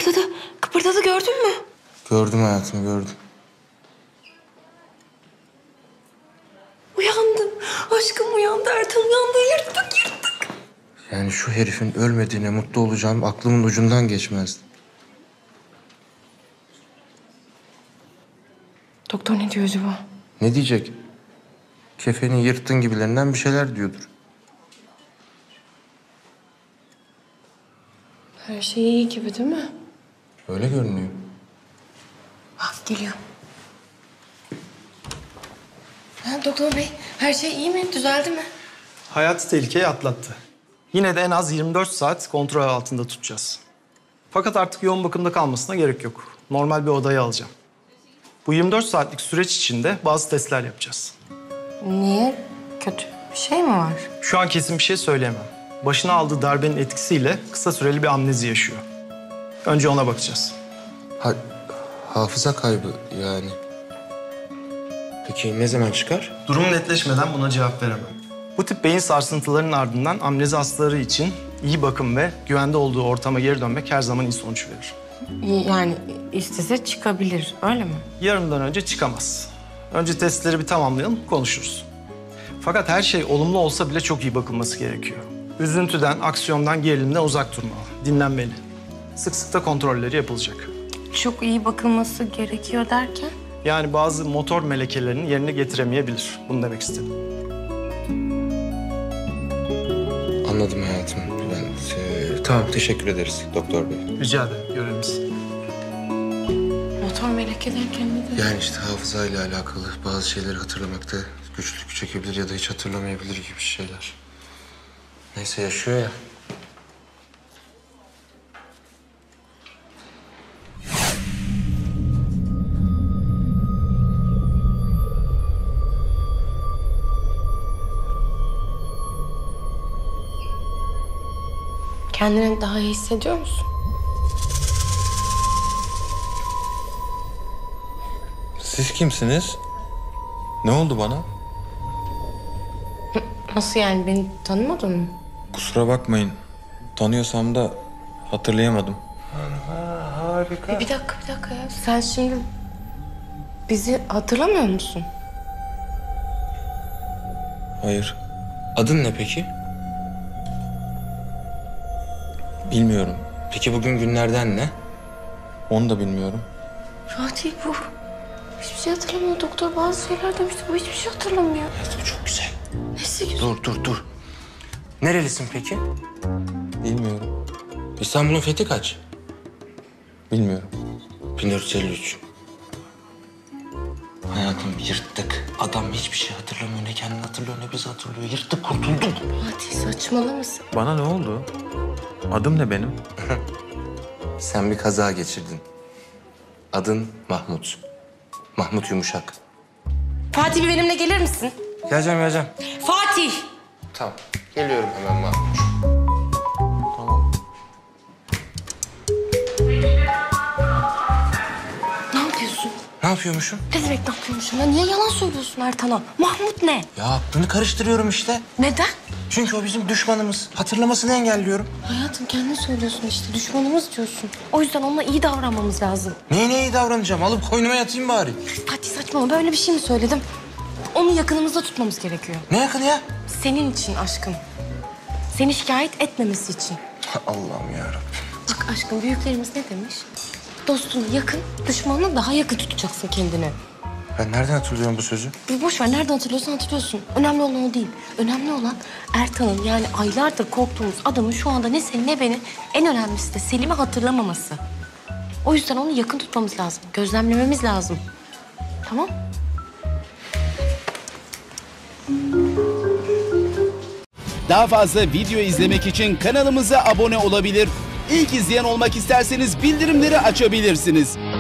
kıpırdadı. Kıpırdadı, gördün mü? Gördüm hayatım, gördüm. Uyandı. Aşkım uyandı, Ertan uyandı. Yırttık. Yani şu herifin ölmediğine mutlu olacağım aklımın ucundan geçmezdi. Doktor ne diyor acaba? Ne diyecek? Kefeni yırttın gibilerinden bir şeyler diyordur. Her şey iyi gibi değil mi? Öyle görünüyor. Ah, geliyor. Doktor bey, her şey iyi mi? Düzeldi mi? Hayati tehlikeyi atlattı. Yine de en az 24 saat kontrol altında tutacağız. Fakat artık yoğun bakımda kalmasına gerek yok. Normal bir odaya alacağım. Bu 24 saatlik süreç içinde bazı testler yapacağız. Niye? Kötü bir şey mi var? Şu an kesin bir şey söyleyemem. Başına aldığı darbenin etkisiyle kısa süreli bir amnezi yaşıyor. Önce ona bakacağız. Hafıza kaybı yani. Peki ne zaman çıkar? Durum netleşmeden buna cevap veremem. Bu tip beyin sarsıntılarının ardından amnezi hastaları için iyi bakım ve güvende olduğu ortama geri dönmek her zaman iyi sonuç verir. Yani istese çıkabilir, öyle mi? Yarından önce çıkamaz. Önce testleri bir tamamlayalım, konuşuruz. Fakat her şey olumlu olsa bile çok iyi bakılması gerekiyor. Üzüntüden, aksiyondan, gerilimden uzak durmalı, dinlenmeli. Sık sık da kontrolleri yapılacak. Çok iyi bakılması gerekiyor derken? Yani bazı motor melekelerini yerine getiremeyebilir. Bunu demek istedim. Anladım hayatım. Tamam, teşekkür ederiz doktor bey. Rica ederim, görevimiz. Motor meleke derken ne demek? Yani işte hafızayla alakalı bazı şeyleri hatırlamakta güçlük çekebilir ya da hiç hatırlamayabilir gibi şeyler. Neyse, yaşıyor ya. Kendini daha iyi hissediyor musun? Siz kimsiniz? Ne oldu bana? Nasıl yani, beni tanımadın mı? Kusura bakmayın. Tanıyorsam da hatırlayamadım. Harika. Bir dakika ya. Sen şimdi bizi hatırlamıyor musun? Hayır, Adın ne peki? bilmiyorum. Peki bugün günlerden ne? Onu da bilmiyorum. Fatih bu. Hiçbir şey hatırlamıyor. Doktor bazı şeyler demişti. Bu hiçbir şey hatırlamıyor. Evet, bu çok güzel. Nesi güzel. Dur. Nerelisin peki? Bilmiyorum. İstanbul'un fethi kaç? Bilmiyorum. 1453. Hayatım, yırttık. Adam hiçbir şey hatırlamıyor. Ne kendini hatırlıyor ne bizi hatırlıyor. Yırttık, kurtulduk. Fatih saçmalamasın. Bana ne oldu? Adım ne benim? Sen bir kaza geçirdin. Adın Mahmut. Mahmut Yumuşak. Fatih, bir benimle gelir misin? Geleceğim. Fatih! Tamam. Geliyorum hemen Mahmut. Ne yapıyorsun? Ne yapıyormuşum? Ne demek ne yapıyormuşum ya? Niye yalan söylüyorsun Ertan'a? Mahmut ne? Ya aklını karıştırıyorum işte. Neden? Çünkü o bizim düşmanımız. Hatırlamasını engelliyorum. Hayatım, kendin söylüyorsun işte. Düşmanımız diyorsun. O yüzden onunla iyi davranmamız lazım. Neye iyi davranacağım? Alıp koynuma yatayım bari. Fatih saçmalama. Böyle bir şey mi söyledim? Onu yakınımızda tutmamız gerekiyor. Ne yakın ya? Senin için aşkım. Seni şikayet etmemesi için. Allah'ım yarabbim. Bak aşkım, büyüklerimiz ne demiş? Dostunu yakın, düşmanını daha yakın tutacaksın kendine. Ben nereden hatırlıyorum bu sözü? Bir boş ver, nereden hatırlıyorsan hatırlıyorsun. Önemli olan o değil. Önemli olan Ertan'ın, yani aylardır korktuğumuz adamın şu anda ne seni ne beni, en önemlisi de Selim'i hatırlamaması. O yüzden onu yakın tutmamız lazım. Gözlemlememiz lazım. Tamam? Daha fazla video izlemek için kanalımıza abone olabilir. İlk izleyen olmak isterseniz bildirimleri açabilirsiniz.